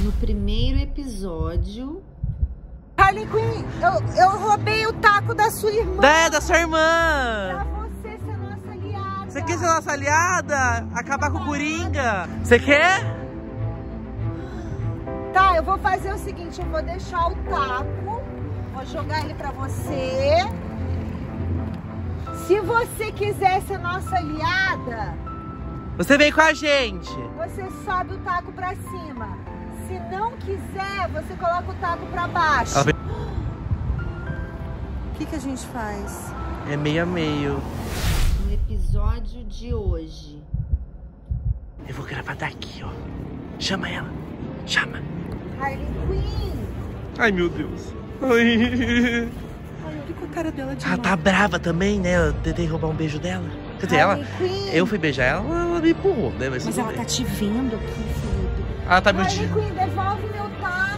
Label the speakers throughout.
Speaker 1: No primeiro episódio...
Speaker 2: Harley Quinn, eu roubei o taco da sua irmã.
Speaker 3: Da sua irmã.
Speaker 2: Pra você ser nossa aliada.
Speaker 3: Você quer ser nossa aliada? Acabar com o Coringa? Você quer?
Speaker 2: Tá, eu vou fazer o seguinte, eu vou deixar o taco, vou jogar ele pra você. Se você quiser ser nossa aliada,
Speaker 3: você vem com a gente.
Speaker 2: Você sobe o taco pra cima. Se não quiser, você coloca o taco pra baixo. O que a gente faz?
Speaker 3: É meio a meio.
Speaker 1: No episódio de hoje.
Speaker 3: Eu vou gravar daqui, ó. Chama ela. Chama.
Speaker 2: Harley Quinn.
Speaker 3: Ai, meu Deus. Ai.
Speaker 2: Olha com a cara dela de
Speaker 3: Ela tá brava também, né? Eu tentei roubar um beijo dela. Quer dizer,
Speaker 2: Harley Quinn.
Speaker 3: eu fui beijar ela, ela me empurrou, né? Mas
Speaker 2: ela tá te vendo aqui, Felipe.
Speaker 3: Ela tá me
Speaker 2: Harley Quinn, devolve meu taco.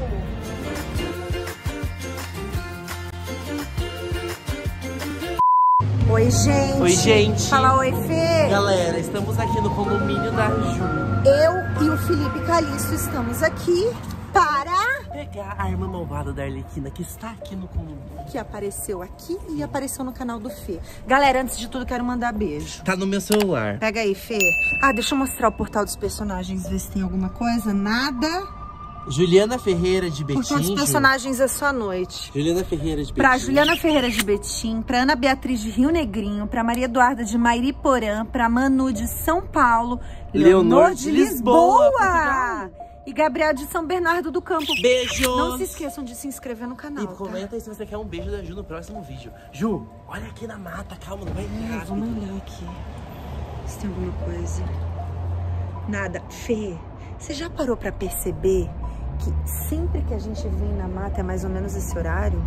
Speaker 2: Oi, gente.
Speaker 3: Oi, gente.
Speaker 2: Fala oi, Fê.
Speaker 3: Galera, estamos aqui no condomínio da Ju.
Speaker 2: Eu e o Felipe Calixto estamos aqui para...
Speaker 3: pegar a arma malvada da Arlequina que está aqui no condomínio.
Speaker 2: Que apareceu aqui e apareceu no canal do Fê. Galera, antes de tudo, quero mandar beijo.
Speaker 3: Tá no meu celular.
Speaker 2: Pega aí, Fê. Ah, deixa eu mostrar o portal dos personagens, ver se tem alguma coisa. Nada.
Speaker 3: Juliana Ferreira de Betim.
Speaker 2: Portal dos personagens é só noite.
Speaker 3: Juliana Ferreira de Betim.
Speaker 2: Pra Juliana Ferreira de Betim, pra Ana Beatriz de Rio Negrinho, pra Maria Eduarda de Mairiporã, pra Manu de São Paulo, Leonor de Lisboa, Portugal. E Gabriel de São Bernardo do Campo.
Speaker 3: Beijos!
Speaker 2: Não se esqueçam de se inscrever no canal,
Speaker 3: E comenta aí se você quer um beijo da Ju no próximo vídeo. Ju, olha aqui na mata, calma, não vai entrar.
Speaker 2: Vamos olhar aqui. Se tem alguma coisa. Nada. Fê, você já parou pra perceber que sempre que a gente vem na mata é mais ou menos esse horário?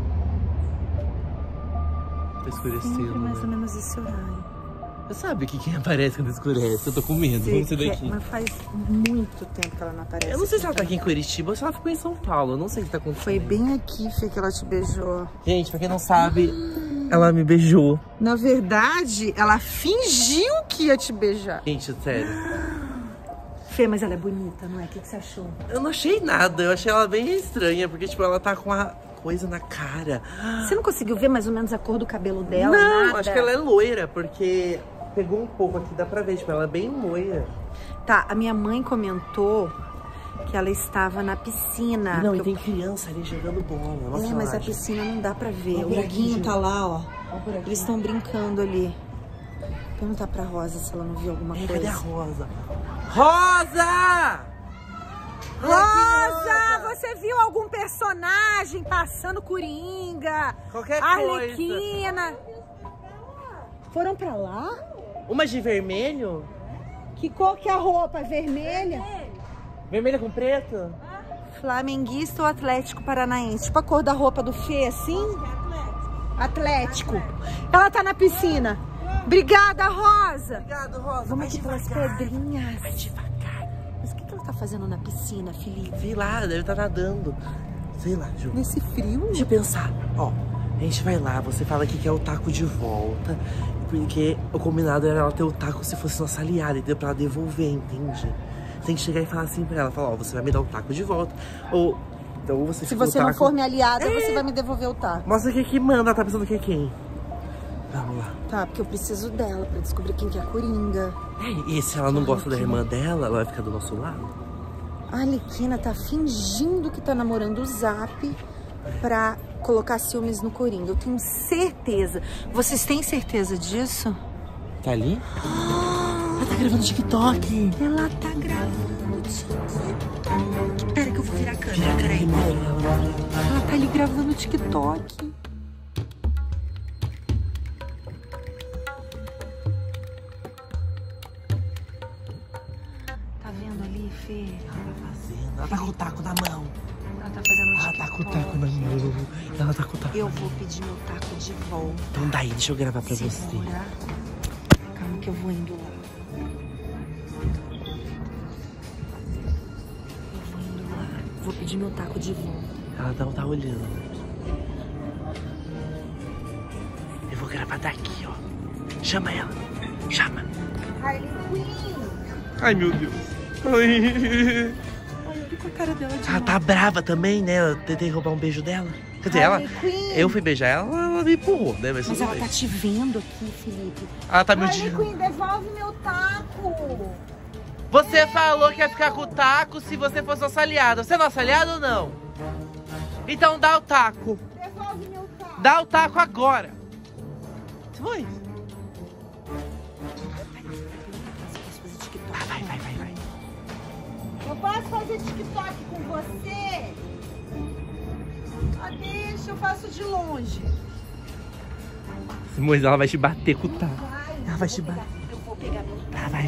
Speaker 3: Tá escurecendo,
Speaker 2: Sempre mais ou
Speaker 3: né?
Speaker 2: menos esse horário.
Speaker 3: Você sabe que quem aparece quando escurece? Eu tô com medo, vamos sair daqui.
Speaker 2: Mas faz muito tempo que ela não aparece.
Speaker 3: Eu não sei se ela tá aqui em Curitiba ou se ela ficou em São Paulo. Eu não sei o que tá acontecendo.
Speaker 2: Foi bem aqui, Fê, que ela te beijou.
Speaker 3: Gente, pra quem não sabe, ela me beijou.
Speaker 2: Na verdade, ela fingiu que ia te beijar.
Speaker 3: Gente, sério.
Speaker 2: Fê, mas ela é bonita, não é? O que você achou?
Speaker 3: Eu não achei nada, eu achei ela bem estranha, porque, tipo, ela tá com uma coisa na cara.
Speaker 2: Você não conseguiu ver mais ou menos a cor do cabelo dela?
Speaker 3: Não,
Speaker 2: nada?
Speaker 3: acho que ela é loira, porque pegou um pouco aqui, dá pra ver, tipo, ela é bem loira.
Speaker 2: Tá, a minha mãe comentou que ela estava na piscina.
Speaker 3: Não, e tem criança ali jogando bola. Nossa,
Speaker 2: É, mas a piscina não dá pra ver.
Speaker 3: Vamos
Speaker 2: O
Speaker 3: por aqui,
Speaker 2: Huguinho
Speaker 3: Ju.
Speaker 2: tá lá, ó.
Speaker 3: Vamos por aqui.
Speaker 2: Eles estão brincando ali. Perguntar pra Rosa se ela não viu alguma
Speaker 3: Cadê
Speaker 2: coisa.
Speaker 3: a Rosa? Rosa!
Speaker 2: Rosa, você viu algum personagem passando Coringa?
Speaker 3: Qualquer
Speaker 2: Arlequina? Foram pra lá?
Speaker 3: Uma de vermelho?
Speaker 2: Que cor que é a roupa? Vermelha?
Speaker 3: Vermelha com preto?
Speaker 2: Flamenguista ou Atlético Paranaense? Tipo a cor da roupa do Fê, assim? Atlético. Ela tá na piscina. Obrigada, Rosa.
Speaker 3: Obrigado, Rosa.
Speaker 2: Vamos
Speaker 3: Vai
Speaker 2: aqui pelas
Speaker 3: devagar.
Speaker 2: pedrinhas.
Speaker 3: Vai devagar.
Speaker 2: Mas o que ela tá fazendo na piscina, Felipe?
Speaker 3: Vi lá, deve estar nadando. Sei lá, Ju.
Speaker 2: Nesse frio?
Speaker 3: Deixa eu pensar. Ó, a gente vai lá, você fala que quer o taco de volta. Porque o combinado era ela ter o taco se fosse nossa aliada, entendeu? Pra ela devolver, entende? Tem que chegar e falar assim pra ela. Falar, ó, você vai me dar o taco de volta. Ou, então, ou você
Speaker 2: Se
Speaker 3: fica
Speaker 2: você
Speaker 3: o
Speaker 2: não
Speaker 3: taco...
Speaker 2: for minha aliada, você vai me devolver o taco.
Speaker 3: Mostra quem que manda, ela tá pensando que é quem? Vamos lá.
Speaker 2: Tá, porque eu preciso dela pra descobrir quem que é a Coringa.
Speaker 3: E se ela não gosta da irmã dela, ela vai ficar do nosso lado?
Speaker 2: A Arlequina tá fingindo que tá namorando o Zap pra colocar ciúmes no Coringa. Eu tenho certeza. Vocês têm certeza disso?
Speaker 3: Tá ali? Ela tá gravando TikTok.
Speaker 2: Ela tá gravando TikTok. Pera que eu vou virar a câmera, peraí. Ela tá ali gravando TikTok. Tá vendo ali, Fê?
Speaker 3: Ela tá com o taco na mão.
Speaker 2: Ela tá fazendo
Speaker 3: Ela tá com o taco na mão. Ela tá com o taco.
Speaker 2: Eu vou pedir meu taco de volta.
Speaker 3: Então daí, deixa eu gravar pra você.
Speaker 2: Segura. Calma que eu vou indo lá. Eu vou indo lá. Vou pedir meu taco de volta.
Speaker 3: Ela não tá olhando. Eu vou gravar daqui, ó. Chama ela. Chama.
Speaker 2: Harley Quinn.
Speaker 3: Ai, meu Deus. Ai.
Speaker 2: Olha com a cara dela de
Speaker 3: Ela tá brava também, né? Eu tentei roubar um beijo dela. Quer dizer,
Speaker 2: Harley Quinn.
Speaker 3: eu fui beijar ela, ela me empurrou, né?
Speaker 2: Mas ela tá te vendo aqui, Felipe.
Speaker 3: Ela tá me
Speaker 2: Harley
Speaker 3: odiando.
Speaker 2: Quinn, devolve meu taco.
Speaker 3: Você falou que ia ficar com o taco se você fosse nossa aliada. Você é nossa aliada ou não? Então dá o taco.
Speaker 2: Devolve meu taco.
Speaker 3: Dá o taco agora. Foi. Vai.
Speaker 2: Eu posso fazer TikTok com você? Ah, deixa, eu faço de longe.
Speaker 3: Simões, ela vai te bater com o taco.
Speaker 2: Vai,
Speaker 3: Ela vai te bater.
Speaker 2: eu vou pegar meu taco.
Speaker 3: Vai.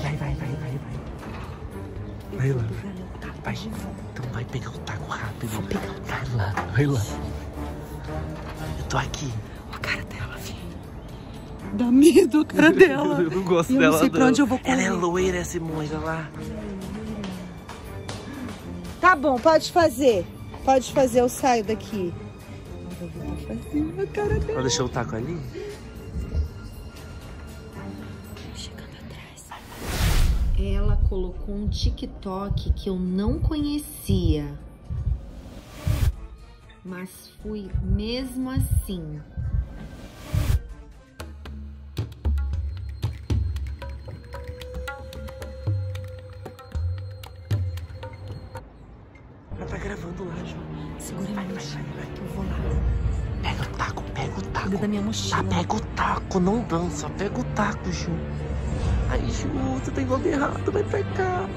Speaker 3: Vai lá.
Speaker 2: Pegar meu taco.
Speaker 3: Vai. Então vai pegar o taco rápido. Vai lá. Eu tô aqui.
Speaker 2: A cara dela, filho. Dá medo a cara dela.
Speaker 3: Eu não gosto
Speaker 2: Eu
Speaker 3: dela.
Speaker 2: não sei pra onde eu vou correr.
Speaker 3: Ela é loira, Simões, olha lá.
Speaker 2: Tá bom, pode fazer. Pode fazer, eu saio daqui. Eu vou fazer a cara dela.
Speaker 3: Ela deixou o taco ali?
Speaker 2: Chegando atrás.
Speaker 1: Ela colocou um TikTok que eu não conhecia. Mas fui mesmo assim.
Speaker 3: Ela tá gravando lá, Ju.
Speaker 2: Segura a minha mochila, que eu vou lá.
Speaker 3: Pega o taco.
Speaker 2: Cuida da minha mochila.
Speaker 3: Pega o taco, não dança. Pega o taco, Ju. Ai, Ju, você tem nome errado, vai pra cá.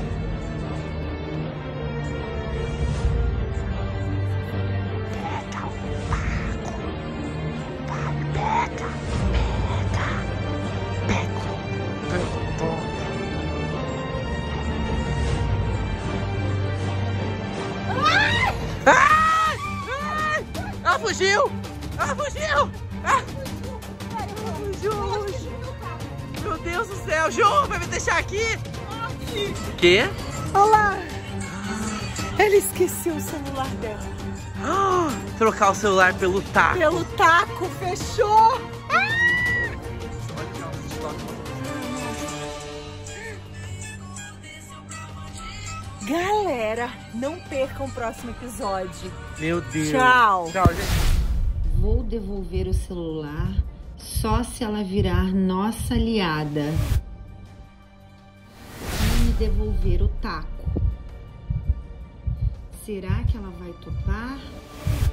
Speaker 3: Pega o taco. Vai, pega o taco. Ela fugiu! Ela fugiu! Meu Deus do céu, Ju, vai me deixar aqui? O quê?
Speaker 2: Olha lá. Ela esqueceu o celular dela.
Speaker 3: Trocar o celular pelo taco.
Speaker 2: Pelo taco, fechou. Galera, não percam o próximo episódio.
Speaker 3: Meu Deus.
Speaker 2: Tchau.
Speaker 3: Tchau, gente.
Speaker 1: Vou devolver o celular só se ela virar nossa aliada e me devolver o taco. Será que ela vai topar?